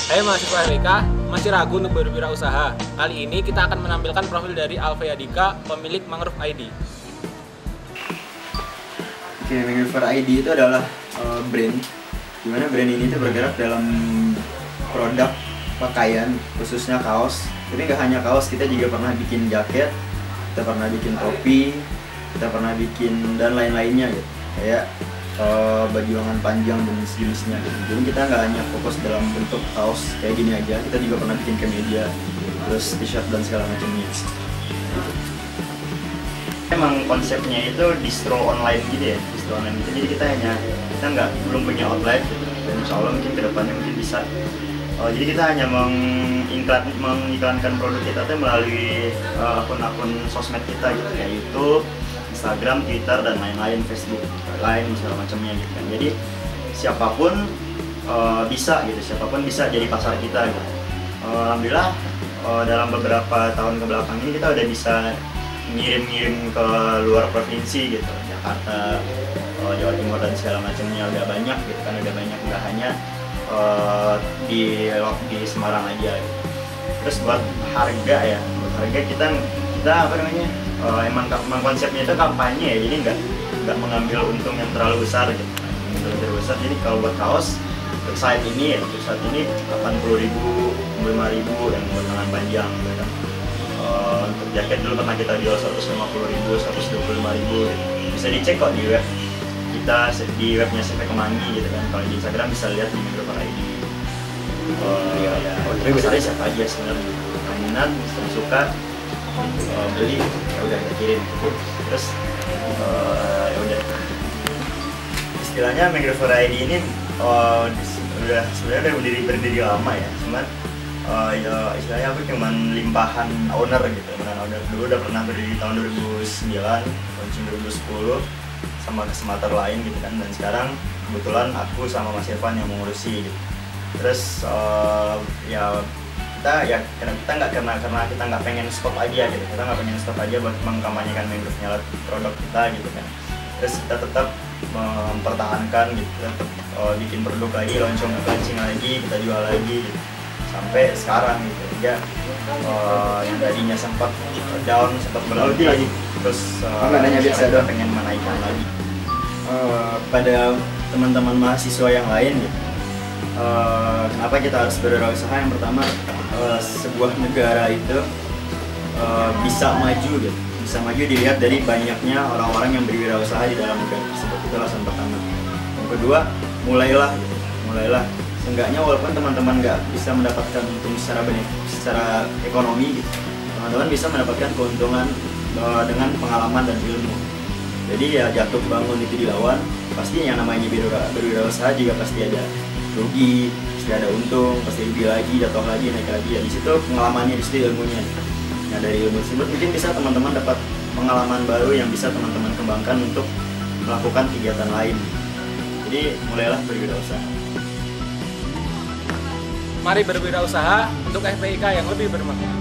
Hai mahasiswa FIK, masih ragu untuk berwirausaha? Kali ini kita akan menampilkan profil dari Alvea Dika, pemilik Mangrove ID. Oke, Mangrove ID itu adalah brand, dimana brand ini tuh bergerak dalam produk pakaian, khususnya kaos. Tapi nggak hanya kaos, kita juga pernah bikin jaket, kita pernah bikin topi, kita pernah bikin dan lain-lainnya gitu. Kayak baju lengan panjang dan sejenisnya gitu. Jadi kita nggak hanya fokus dalam bentuk kaos kayak gini aja, kita juga pernah bikin kemeja, terus t-shirt dan segala macamnya. Emang konsepnya itu distro online gitu ya, distro online gitu. Jadi kita belum punya outlet gitu. Dan insya Allah mungkin kedepannya mungkin bisa. Jadi kita hanya mengiklankan produk kita tuh melalui akun-akun sosmed kita gitu, kayak YouTube, Instagram, Twitter, dan lain-lain, Facebook, lain segala macamnya gitu kan. Jadi siapapun bisa jadi pasar kita gitu. Alhamdulillah dalam beberapa tahun kebelakang ini kita udah bisa ngirim ke luar provinsi gitu, Jakarta, Jawa Timur dan segala macamnya udah banyak gitu kan, udah banyak, nggak hanya di Semarang aja gitu. Terus buat harga kita apa namanya, emang konsepnya itu kampanye ya, jadi nggak mengambil untung yang terlalu besar gitu, jadi kalau buat kaos untuk saat ini 80.000, 55.000 yang buat lengan panjang gitu kan. Untuk jaket dulu pernah kita jual 150.000, 125.000 gitu. Bisa dicek kok di web kita, di webnya CV Kemangi gitu kan. Kalau di Instagram bisa lihat di Mangrove ID. Pasarnya siapa aja sebenarnya, minat, suka, beli, ya udah kita kirim. Terus ya udah. Istilahnya Mangrove ID ini sebenarnya udah berdiri lama ya, cuman ya istilahnya aku cuman limpahan owner gitu. Dulu udah pernah berdiri tahun 2009, launching 2010 sama kesempatan lain gitu kan, dan sekarang kebetulan aku sama Mas Irfan yang mengurusi gitu. Terus ya kita nggak karena kita nggak pengen stop aja gitu, kita nggak pengen stop aja buat mengkampanyekan Mangrove-nya produk kita gitu kan. Terus kita tetap mempertahankan gitu, tetap bikin produk lagi, launching lagi, kita jual lagi gitu, sampai sekarang gitu. Ya yang tadinya sempat down, sempat berhenti lagi, terus biasa pengen menaikkan lagi. Pada teman-teman mahasiswa yang lain gitu, kenapa kita harus berwirausaha? Yang pertama, sebuah negara itu bisa maju gitu, bisa maju dilihat dari banyaknya orang-orang yang berwirausaha di dalam negara tersebut. Itu alasan pertama. Yang kedua, mulailah seenggaknya walaupun teman-teman nggak bisa mendapatkan untung secara ekonomi gitu, teman-teman bisa mendapatkan keuntungan dengan pengalaman dan ilmu. Jadi ya jatuh bangun itu dilawan. Pasti yang namanya berwirausaha juga pasti ada rugi, pasti ada untung, pasti rugi lagi, jatuh lagi, naik lagi. Ya di situ pengalamannya, di situ ilmunya. Nah dari ilmu tersebut mungkin bisa teman-teman dapat pengalaman baru yang bisa teman-teman kembangkan untuk melakukan kegiatan lain. Jadi mulailah berwirausaha. Mari berwirausaha untuk FPIK yang lebih bermakna.